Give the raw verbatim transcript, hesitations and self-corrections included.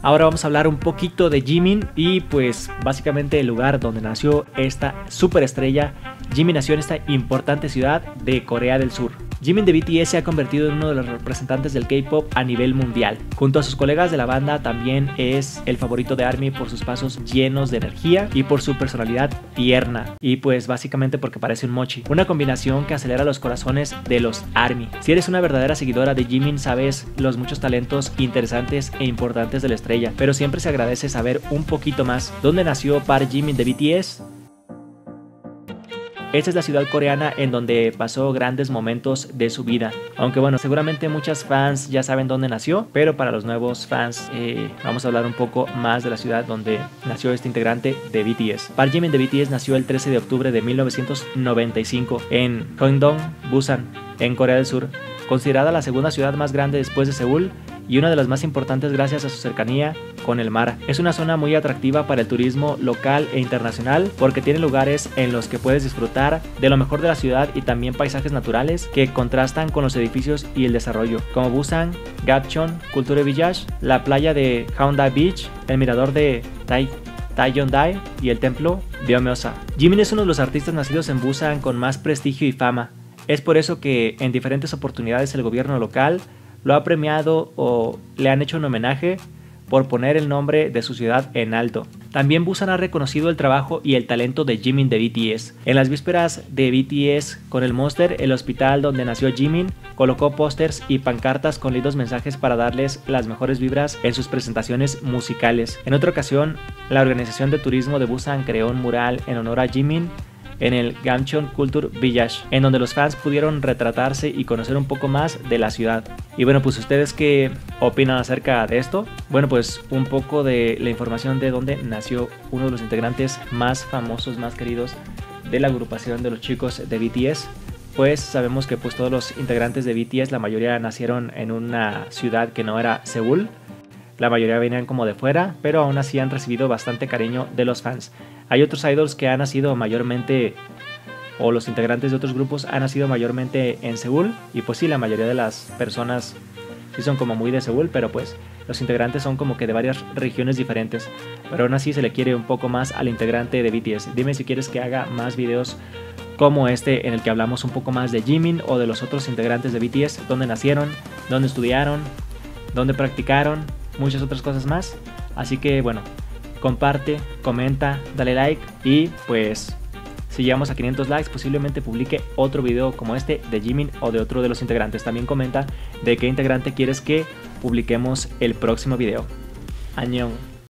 Ahora vamos a hablar un poquito de Jimin y pues básicamente el lugar donde nació esta superestrella. Jimin nació en esta importante ciudad de Corea del Sur. Jimin de B T S se ha convertido en uno de los representantes del K-pop a nivel mundial. Junto a sus colegas de la banda también es el favorito de ARMY por sus pasos llenos de energía y por su personalidad tierna. Y pues básicamente porque parece un mochi. Una combinación que acelera los corazones de los ARMY. Si eres una verdadera seguidora de Jimin sabes los muchos talentos interesantes e importantes de la estrella. Pero siempre se agradece saber un poquito más. ¿Dónde nació Park Jimin de B T S? Esta es la ciudad coreana en donde pasó grandes momentos de su vida. Aunque bueno, seguramente muchas fans ya saben dónde nació, pero para los nuevos fans eh, vamos a hablar un poco más de la ciudad donde nació este integrante de B T S. Park Jimin de B T S nació el trece de octubre de mil novecientos noventa y cinco en Gyeongdong, Busan, en Corea del Sur, considerada la segunda ciudad más grande después de Seúl y una de las más importantes gracias a su cercanía con el mar. Es una zona muy atractiva para el turismo local e internacional porque tiene lugares en los que puedes disfrutar de lo mejor de la ciudad y también paisajes naturales que contrastan con los edificios y el desarrollo, como Busan, Gapcheon Culture Village, la playa de Haeundae Beach, el mirador de Tai Taeyongdae y el templo de Gyeongsa. Jimin es uno de los artistas nacidos en Busan con más prestigio y fama. Es por eso que en diferentes oportunidades el gobierno local lo ha premiado o le han hecho un homenaje por poner el nombre de su ciudad en alto. También Busan ha reconocido el trabajo y el talento de Jimin de B T S. En las vísperas de B T S con el Monster, el hospital donde nació Jimin colocó pósters y pancartas con lindos mensajes para darles las mejores vibras en sus presentaciones musicales. En otra ocasión, la organización de turismo de Busan creó un mural en honor a Jimin en el Gapcheon Culture Village, en donde los fans pudieron retratarse y conocer un poco más de la ciudad. Y bueno, pues ustedes qué opinan acerca de esto. Bueno, pues un poco de la información de dónde nació uno de los integrantes más famosos, más queridos de la agrupación de los chicos de B T S. Pues sabemos que pues todos los integrantes de B T S, la mayoría nacieron en una ciudad que no era Seúl. La mayoría venían como de fuera, pero aún así han recibido bastante cariño de los fans. Hay otros idols que han nacido mayormente, o los integrantes de otros grupos han nacido mayormente en Seúl. Y pues sí, la mayoría de las personas sí son como muy de Seúl, pero pues los integrantes son como que de varias regiones diferentes. Pero aún así se le quiere un poco más al integrante de B T S. Dime si quieres que haga más videos como este en el que hablamos un poco más de Jimin o de los otros integrantes de B T S, dónde nacieron, dónde estudiaron, dónde practicaron, muchas otras cosas más. Así que bueno, comparte, comenta, dale like y pues si llegamos a quinientos likes posiblemente publique otro video como este de Jimin o de otro de los integrantes. También comenta de qué integrante quieres que publiquemos el próximo video. Annyeong.